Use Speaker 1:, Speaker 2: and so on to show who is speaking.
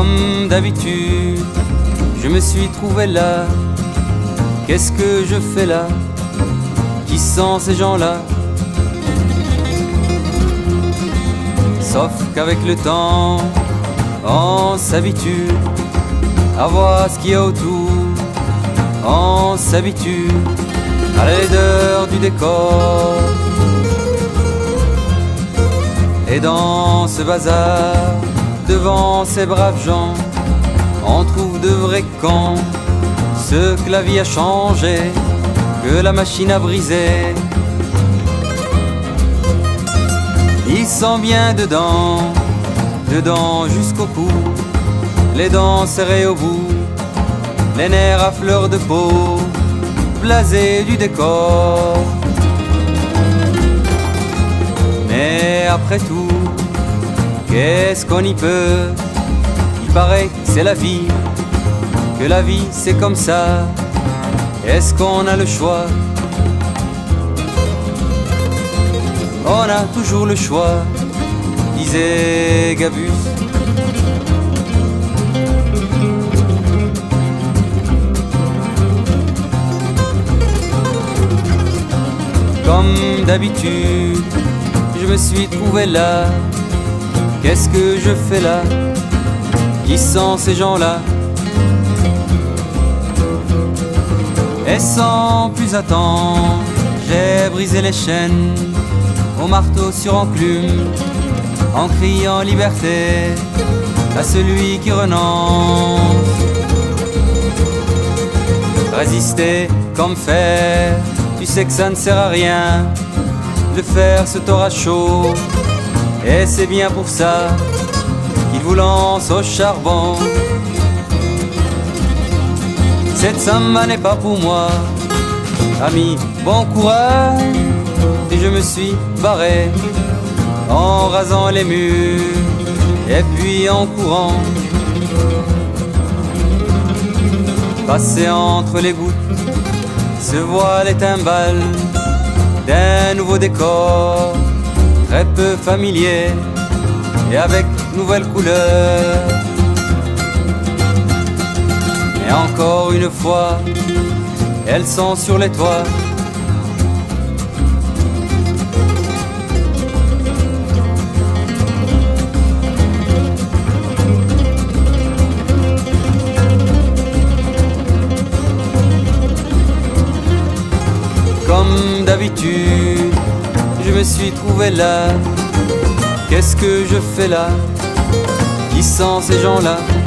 Speaker 1: Comme d'habitude, je me suis trouvé là. Qu'est-ce que je fais là? Qui sont ces gens-là? Sauf qu'avec le temps, on s'habitue à voir ce qu'il y a autour. On s'habitue à la laideur du décor. Et dans ce bazar, devant ces braves gens, on trouve de vrais cons, ceux que la vie a changé, que la machine a brisé. Ils sont bien dedans, dedans jusqu'au cou, les dents serrées au bout, les nerfs à fleur de peau, blasés du décor. Mais après tout, qu'est-ce qu'on y peut? Il paraît que c'est la vie, que la vie c'est comme ça. Est-ce qu'on a le choix? On a toujours le choix, disait Gabus. Comme d'habitude, je me suis trouvé là. Qu'est-ce que je fais là? Qui sont ces gens-là? Et sans plus attendre, j'ai brisé les chaînes au marteau sur enclume, en criant liberté à celui qui renonce. Résister comme faire, tu sais que ça ne sert à rien de faire ce tort à chaud. Et c'est bien pour ça qu'il vous lance au charbon. Cette samba n'est pas pour moi, ami, bon courage. Et je me suis barré en rasant les murs et puis en courant, passé entre les gouttes, se voient les timbales d'un nouveau décor, très peu familier et avec nouvelles couleurs. Et encore une fois, elles sont sur les toits. Comme d'habitude, je me suis trouvé là. Qu'est-ce que je fais là? Qui sont ces gens-là?